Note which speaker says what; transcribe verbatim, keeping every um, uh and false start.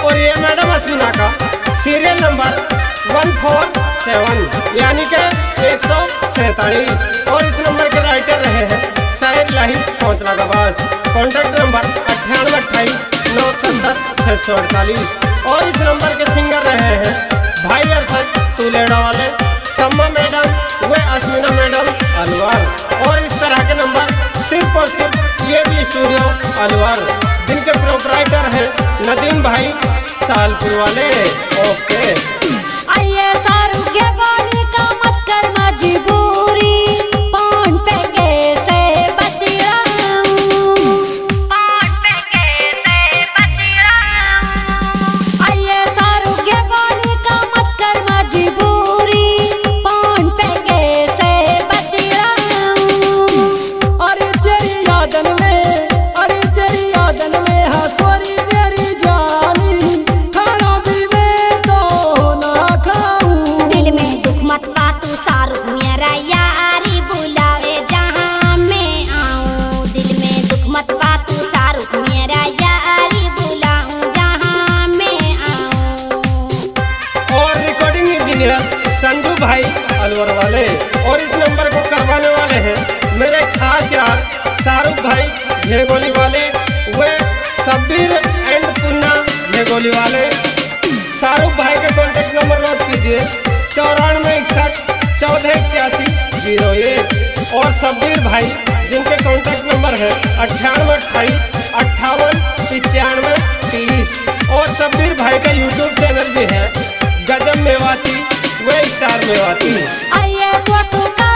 Speaker 1: और ये मैडम अस्मिना का सीरियल नंबर वन फोर सेवन यानी के एक सौ सैतालीस। और इस नंबर के राइटर रहे हैं शाहिद लाहिद पहुँचना का बास। कॉन्टैक्ट नंबर अट्ठानवे अट्ठाईस नौ सत्तर छः सौ अड़तालीस। और इस नंबर के सिंगर रहे हैं भाई अरफत तुलेड़ा वाले, सम्मा मैडम व अस्मिना मैडम अलवर। और इस तरह के नंबर सिर्फ और सिर्फ ये भी स्टूडियो अलवर, जिनके प्रोपराइटर हैं नदीम भाई सालपुर वाले। ओके
Speaker 2: आइए सारू के गोली का मत कर मजबूरी, पौन पे कैसे बची रहूं, पौन पे कैसे बची रहूं। आइए सारू के गोली का मत कर मजबूरी, पौन पे कैसे बची रहूं।
Speaker 3: अरे तेरी यादन में, अरे तेरी यादन में हंसोरी मेरी जानी, खाना भी मैं तो ना खाऊं।
Speaker 2: दिल में दुख मत पा तू सारू, मेरा यारी बुलावे जहाँ मैं आऊं। दिल में दुख मत पा तू सारू, मेरा यारी बुलाऊं जहाँ मैं आऊं।
Speaker 1: और रिकॉर्डिंग इंजीनियर संजू भाई अलवर वाले। और इस नंबर को करवाने वाले हैं मेरे खास यार शाहरुख भाई घेगोली वाले वे शब्बीर एंड पुन्ना घेगोली वाले। शाहरुख भाई का कॉन्टेक्ट नंबर नोट कीजिए चौरानवे इकसठ चौदह इक्यासी जीरो एक। और शब्बीर भाई जिनके कॉन्टेक्ट नंबर है अट्ठानवे अट्ठाईस अट्ठावन पचानवे तीस। और शब्बीर भाई का यूट्यूब चैनल भी है गजब मेवाती वे स्टार मेवाती।
Speaker 2: आइए तो